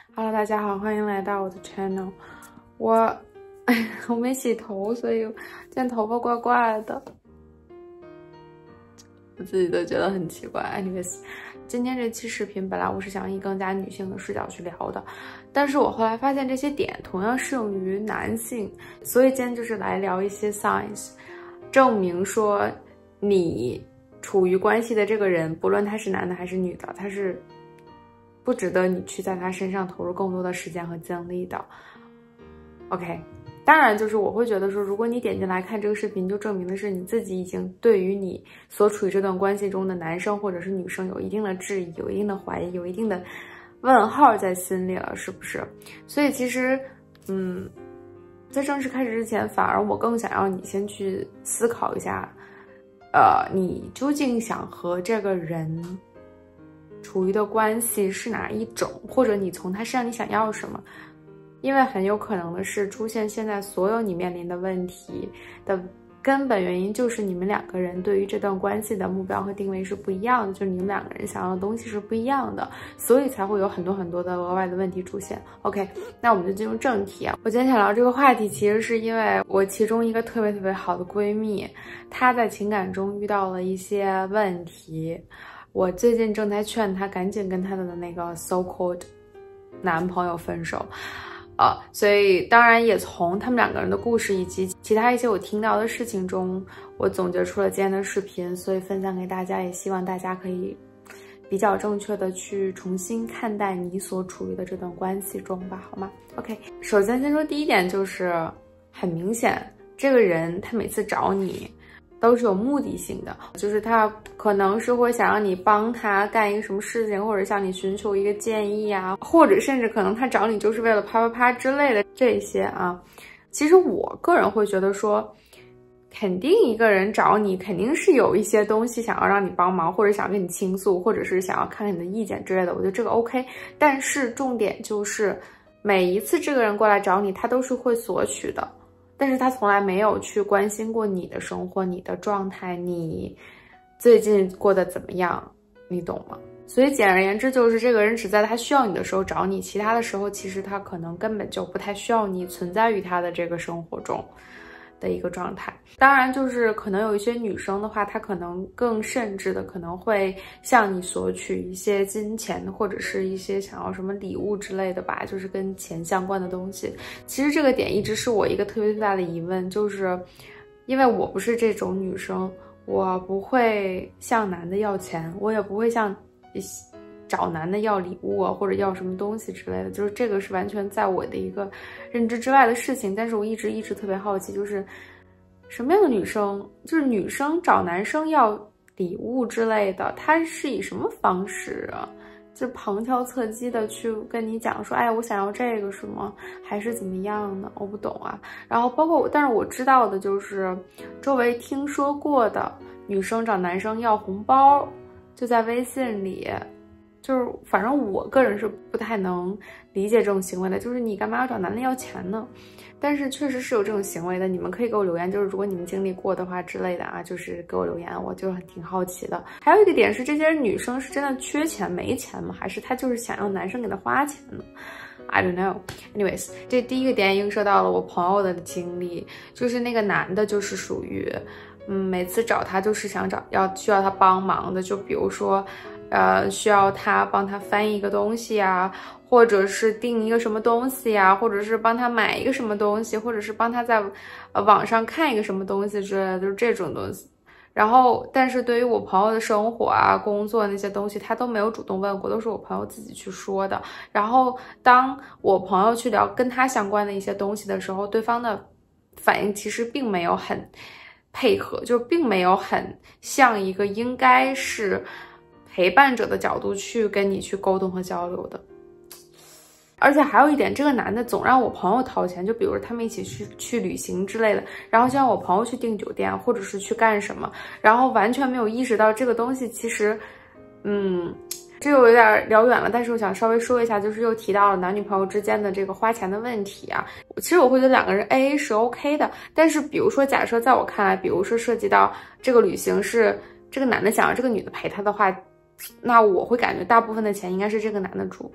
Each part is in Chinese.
Hello， 大家好，欢迎来到我的 channel。我没洗头，所以今天头发怪怪的，我自己都觉得很奇怪。Anyways， 今天这期视频本来我是想以更加女性的视角去聊的，但是我后来发现这些点同样适用于男性，所以今天就是来聊一些 signs， 证明说你处于关系的这个人，不论他是男的还是女的，他是不值得你去在他身上投入更多的时间和精力的。OK， 当然就是我会觉得说，如果你点进来看这个视频，就证明的是你自己已经对于你所处于这段关系中的男生或者是女生有一定的质疑，有一定的怀疑，有一定的问号在心里了，是不是？所以其实在正式开始之前，反而我更想要你先去思考一下，你究竟想和这个人处于的关系是哪一种，或者你从他身上你想要什么？因为很有可能的是，出现现在所有你面临的问题的根本原因，就是你们两个人对于这段关系的目标和定位是不一样的，就是你们两个人想要的东西是不一样的，所以才会有很多的额外的问题出现。OK， 那我们就进入正题啊。我今天想聊这个话题，其实是因为我其中一个特别好的闺蜜，她在情感中遇到了一些问题。我最近正在劝她赶紧跟她的那个 so-called 男朋友分手，所以当然也从他们两个人的故事以及其他一些我听到的事情中，我总结出了今天的视频，所以分享给大家，也希望大家可以比较正确的去重新看待你所处于的这段关系中吧，好吗 ？OK， 首先先说第一点，就是很明显，这个人他每次找你都是有目的性的，就是他可能是会想让你帮他干一个什么事情，或者向你寻求一个建议啊，或者甚至可能他找你就是为了啪啪啪之类的这些啊。其实我个人会觉得说，肯定一个人找你肯定是有一些东西想要让你帮忙，或者想跟你倾诉，或者是想要看看你的意见之类的，我觉得这个 OK。但是重点就是每一次这个人过来找你，他都是会索取的，但是他从来没有去关心过你的生活、你的状态，你最近过得怎么样，你懂吗？所以简而言之，就是这个人只在他需要你的时候找你，其他的时候其实他可能根本就不太需要你存在于他的这个生活中的一个状态。当然就是可能有一些女生的话，她可能更甚至的可能会向你索取一些金钱，或者是一些想要什么礼物之类的吧，就是跟钱相关的东西。其实这个点一直是我一个特别大的疑问，就是因为我不是这种女生，我不会向男的要钱，我也不会向找男的要礼物啊，或者要什么东西之类的，就是这个是完全在我的一个认知之外的事情。但是我一直特别好奇，就是什么样的女生，就是女生找男生要礼物之类的，她是以什么方式啊？就是旁敲侧击的去跟你讲说，哎，我想要这个什么，还是怎么样呢？我不懂啊。然后包括但是我知道的就是周围听说过的女生找男生要红包，就在微信里，就是反正我个人是不太能理解这种行为的，就是你干嘛要找男的要钱呢？但是确实是有这种行为的，你们可以给我留言，就是如果你们经历过的话之类的啊，就是给我留言，我就挺好奇的。还有一个点是，这些女生是真的缺钱没钱吗？还是她就是想让男生给她花钱呢？I don't know. Anyways， 这第一个点映射到了我朋友的经历，就是那个男的就是属于每次找他就是需要他帮忙的，就比如说需要他帮他翻译一个东西啊，或者是订一个什么东西啊，或者是帮他买一个什么东西，或者是帮他在网上看一个什么东西之类的，就是这种东西。然后但是对于我朋友的生活啊、工作那些东西，他都没有主动问过，都是我朋友自己去说的。然后当我朋友去聊跟他相关的一些东西的时候，对方的反应其实并没有很配合，就并没有很像一个应该是陪伴者的角度去跟你去沟通和交流的。而且还有一点，这个男的总让我朋友掏钱，就比如他们一起去旅行之类的，然后就让我朋友去订酒店，或者是去干什么，然后完全没有意识到这个东西其实这又有点聊远了，但是我想稍微说一下，就是又提到了男女朋友之间的这个花钱的问题啊。其实我会觉得两个人 AA 是 OK 的，但是比如说假设在我看来，比如说涉及到这个旅行是这个男的想让这个女的陪他的话，那我会感觉大部分的钱应该是这个男的出。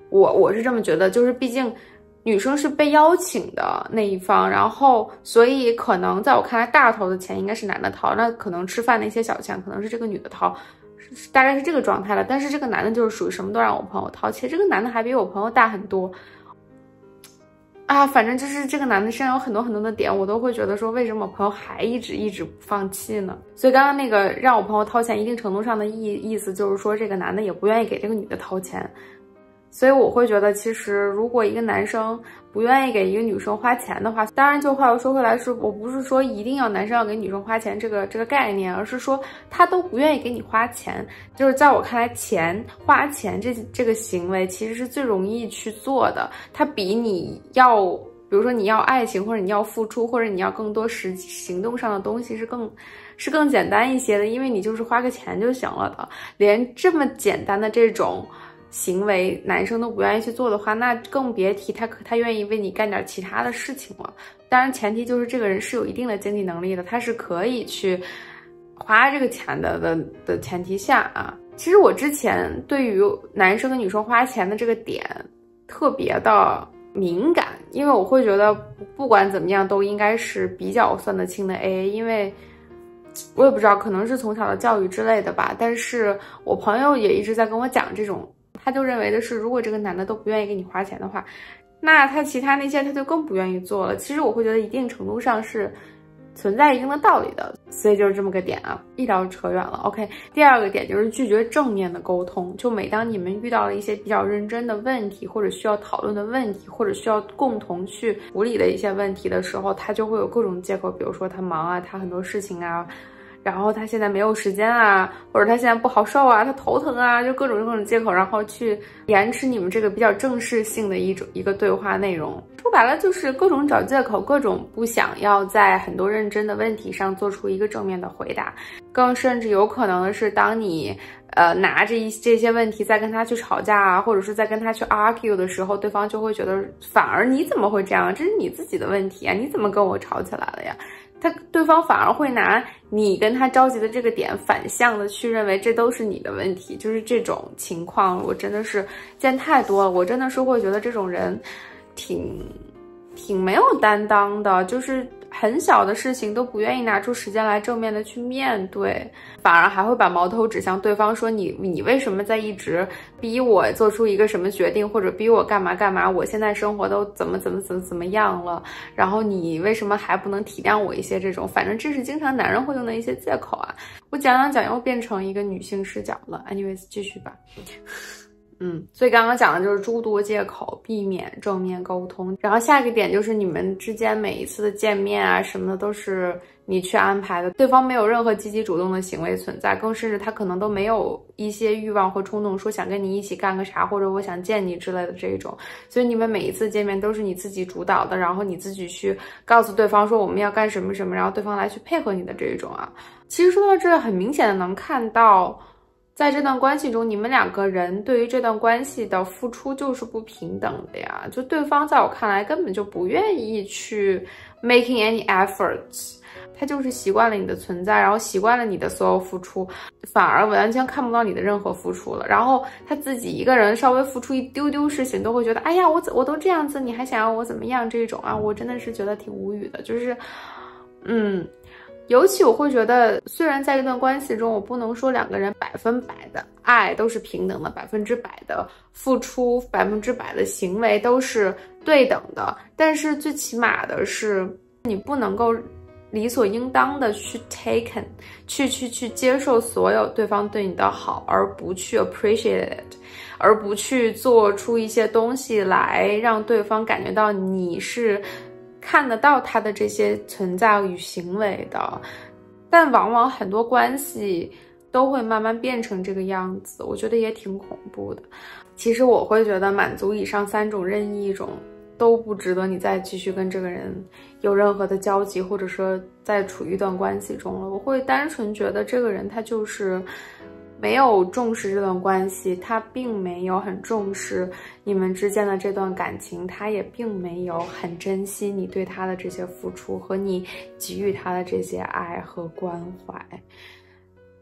我是这么觉得，就是毕竟女生是被邀请的那一方，然后所以可能在我看来大头的钱应该是男的掏，那可能吃饭那些小钱可能是这个女的掏，大概是这个状态了。但是这个男的就是属于什么都让我朋友掏，其实这个男的还比我朋友大很多啊，反正就是这个男的身上有很多很多的点，我都会觉得说为什么我朋友还一直不放弃呢？所以刚刚那个让我朋友掏钱，一定程度上的意思就是说这个男的也不愿意给这个女的掏钱。所以我会觉得，其实如果一个男生不愿意给一个女生花钱的话，当然就话又说回来，我不是说一定要男生要给女生花钱这个概念，而是说他都不愿意给你花钱。就是在我看来，花钱这个行为其实是最容易去做的，它比你要，比如说你要爱情，或者你要付出，或者你要更多行动上的东西是更简单一些的，因为你就是花个钱就行了的。连这么简单的这种行为男生都不愿意去做的话，那更别提他愿意为你干点其他的事情了。当然前提就是这个人是有一定的经济能力的，他是可以去花这个钱的前提下啊。其实我之前对于男生跟女生花钱的这个点特别的敏感，因为我会觉得不管怎么样都应该是比较算得清的 AA， 因为我也不知道，可能是从小的教育之类的吧，但是我朋友也一直在跟我讲这种，他就认为的是，如果这个男的都不愿意给你花钱的话，那他其他那些他就更不愿意做了。其实我会觉得一定程度上是存在一定的道理的，所以就是这么个点啊，一聊扯远了。OK， 第二个点就是拒绝正面的沟通，就每当你们遇到了一些比较认真的问题，或者需要讨论的问题，或者需要共同去处理的一些问题的时候，他就会有各种借口，比如说他忙啊，他很多事情啊，然后他现在没有时间啊，或者他现在不好受啊，他头疼啊，就各种借口，然后去延迟你们这个比较正式性的一个对话内容。说白了就是各种找借口，各种不想要在很多认真的问题上做出一个正面的回答。更甚至有可能的是，当你拿着这些问题再跟他去吵架啊，或者是再跟他去 argue 的时候，对方就会觉得反而你怎么会这样，这是你自己的问题啊，你怎么跟我吵起来了呀？对方反而会拿你跟他着急的这个点反向的去认为这都是你的问题，就是这种情况我真的是见太多了。我真的是会觉得这种人挺没有担当的，就是很小的事情都不愿意拿出时间来正面的去面对，反而还会把矛头指向对方，说你为什么在一直逼我做出一个什么决定，或者逼我干嘛，我现在生活都怎么样了，然后你为什么还不能体谅我一些，这种反正这是经常男人会用的一些借口啊。我讲又变成一个女性视角了。 anyways 继续吧。所以刚刚讲的就是诸多借口，避免正面沟通。然后下一个点就是你们之间每一次的见面啊什么的都是你去安排的，对方没有任何积极主动的行为存在，更甚至他可能都没有一些欲望或冲动说想跟你一起干个啥，或者我想见你之类的这种。所以你们每一次见面都是你自己主导的，然后你自己去告诉对方说我们要干什么什么，然后对方来去配合你的这种啊。其实说到这，很明显的能看到在这段关系中，你们两个人对于这段关系的付出就是不平等的呀。就对方在我看来根本就不愿意去 making any efforts， 他就是习惯了你的存在，然后习惯了你的所有付出，反而完全看不到你的任何付出了。然后他自己一个人稍微付出一丢丢事情，都会觉得哎呀，我都这样子，你还想要我怎么样？这种啊，我真的是觉得挺无语的。就是尤其我会觉得，虽然在这段关系中，我不能说两个人100%的爱都是平等的，100%的付出，100%的行为都是对等的，但是最起码的是，你不能够理所应当的去 taken， 去接受所有对方对你的好，而不去 appreciate it， 而不去做出一些东西来让对方感觉到你是看得到他的这些存在与行为的。但往往很多关系都会慢慢变成这个样子，我觉得也挺恐怖的。其实我会觉得满足以上3种任意一种都不值得你再继续跟这个人有任何的交集，或者说再处于一段关系中了。我会单纯觉得这个人他就是没有重视这段关系，他并没有很重视你们之间的这段感情，他也并没有很珍惜你对他的这些付出和你给予他的这些爱和关怀。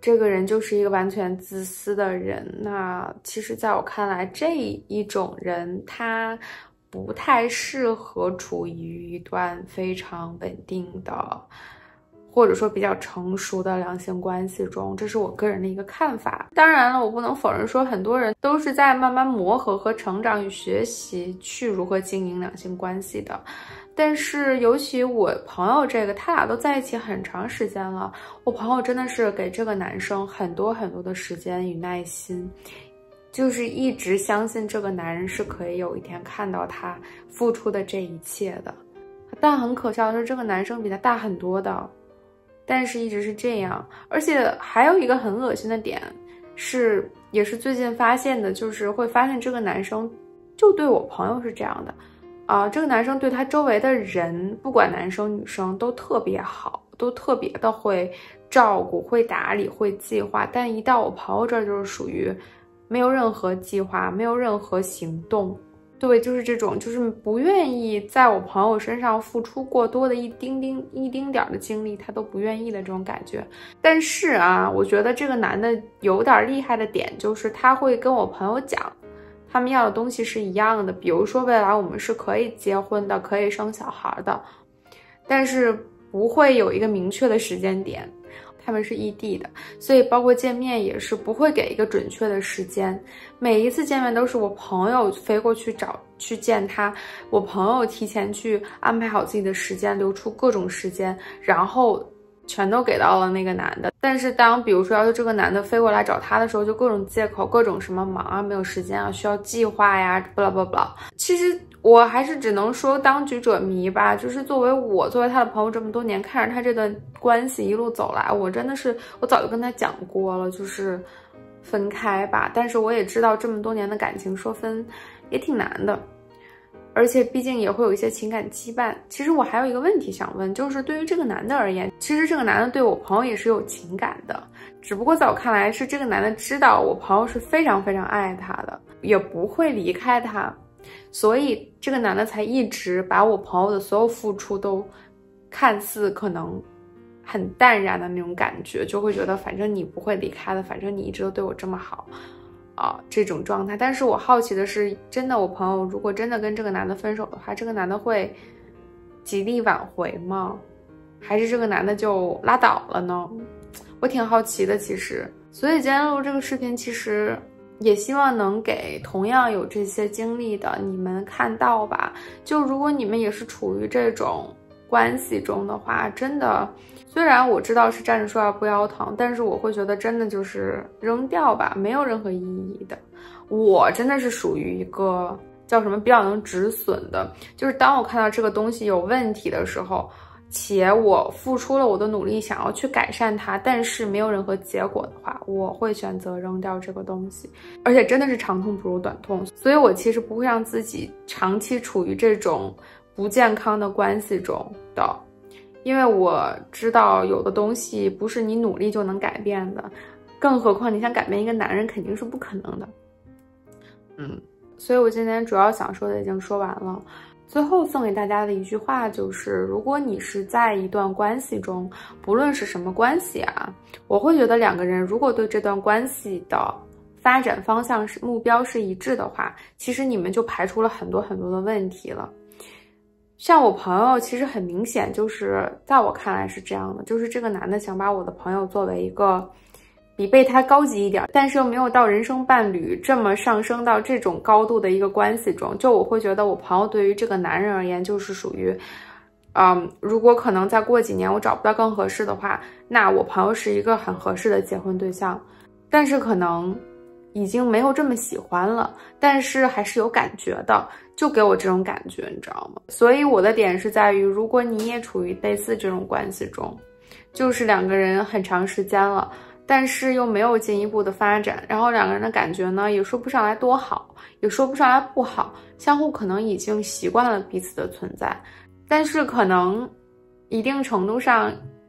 这个人就是一个完全自私的人。那其实在我看来，这一种人他不太适合处于一段非常稳定的或者说比较成熟的两性关系中，这是我个人的一个看法。当然了，我不能否认说很多人都是在慢慢磨合和成长与学习去如何经营两性关系的。但是尤其我朋友这个，他俩都在一起很长时间了，我朋友真的是给这个男生很多很多的时间与耐心，就是一直相信这个男人是可以有一天看到他付出的这一切的。但很可笑的是，这个男生比他大很多的，但是一直是这样。而且还有一个很恶心的点是，也是最近发现的，就是会发现这个男生就对我朋友是这样的。这个男生对他周围的人，不管男生女生都特别好，都特别的会照顾、会打理、会计划，但一到我朋友这儿就是属于没有任何计划，没有任何行动。对，就是这种，就是不愿意在我朋友身上付出过多的一丁点的精力，他都不愿意的这种感觉。但是啊，我觉得这个男的有点厉害的点就是他会跟我朋友讲，他们要的东西是一样的，比如说未来我们是可以结婚的，可以生小孩的，但是不会有一个明确的时间点。他们是异地的，所以包括见面也是不会给一个准确的时间。每一次见面都是我朋友飞过去去见他，我朋友提前去安排好自己的时间，留出各种时间，然后全都给到了那个男的。但是当比如说要是这个男的飞过来找他的时候，就各种借口，各种什么忙啊，没有时间啊，需要计划呀，blah blah blah。其实我还是只能说当局者迷吧，就是作为他的朋友这么多年，看着他这段关系一路走来，我真的是我早就跟他讲过了，就是分开吧。但是我也知道这么多年的感情说分也挺难的，而且毕竟也会有一些情感羁绊。其实我还有一个问题想问，就是对于这个男的而言，其实这个男的对我朋友也是有情感的，只不过在我看来是这个男的知道我朋友是非常非常爱他的，也不会离开他，所以这个男的才一直把我朋友的所有付出都看似可能很淡然的那种感觉，就会觉得反正你不会离开的，反正你一直都对我这么好这种状态。但是我好奇的是，真的我朋友如果真的跟这个男的分手的话，这个男的会极力挽回吗？还是这个男的就拉倒了呢？我挺好奇的其实。所以今天录这个视频，其实也希望能给同样有这些经历的你们看到吧。就如果你们也是处于这种关系中的话，真的，虽然我知道是站着说话不腰疼，但是我会觉得真的就是扔掉吧，没有任何意义的。我真的是属于一个叫什么比较能止损的，就是当我看到这个东西有问题的时候，且我付出了我的努力想要去改善它，但是没有任何结果的话，我会选择扔掉这个东西。而且真的是长痛不如短痛，所以我其实不会让自己长期处于这种不健康的关系中的，因为我知道有的东西不是你努力就能改变的，更何况你想改变一个男人肯定是不可能的。所以我今天主要想说的已经说完了。最后送给大家的一句话就是，如果你是在一段关系中，不论是什么关系啊，我会觉得两个人如果对这段关系的发展方向目标是一致的话，其实你们就排除了很多很多的问题了。像我朋友其实很明显，就是在我看来是这样的，就是这个男的想把我的朋友作为一个比备胎高级一点，但是又没有到人生伴侣这么上升到这种高度的一个关系中。就我会觉得我朋友对于这个男人而言，就是属于如果可能再过几年我找不到更合适的话，那我朋友是一个很合适的结婚对象。但是可能已经没有这么喜欢了，但是还是有感觉的，就给我这种感觉，你知道吗？所以我的点是在于，如果你也处于类似这种关系中，就是两个人很长时间了，但是又没有进一步的发展，然后两个人的感觉呢也说不上来多好，也说不上来不好，相互可能已经习惯了彼此的存在，但是可能一定程度上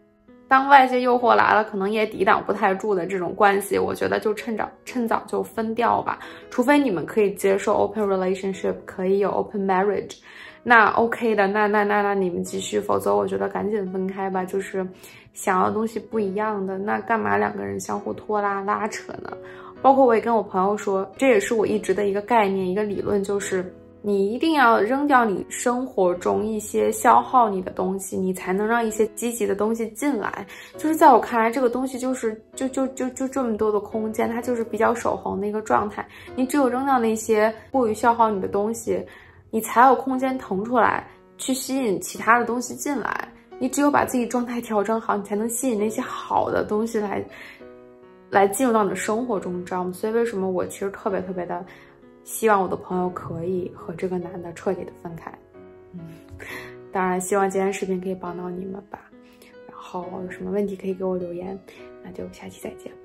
当外界诱惑来了，可能也抵挡不太住的这种关系，我觉得就趁早就分掉吧。除非你们可以接受 open relationship， 可以有 open marriage， 那 OK 的，那你们继续，否则我觉得赶紧分开吧。就是想要的东西不一样的，那干嘛两个人相互拖拉拉扯呢？包括我也跟我朋友说，这也是我一直的一个概念，一个理论，就是你一定要扔掉你生活中一些消耗你的东西，你才能让一些积极的东西进来。就是在我看来，这个东西就是就这么多的空间，它就是比较守恒的一个状态。你只有扔掉那些过于消耗你的东西，你才有空间腾出来去吸引其他的东西进来。你只有把自己状态调整好，你才能吸引那些好的东西来进入到你的生活中，你知道吗？所以为什么我其实特别的希望我的朋友可以和这个男的彻底的分开。当然希望今天视频可以帮到你们吧。然后有什么问题可以给我留言，那就下期再见。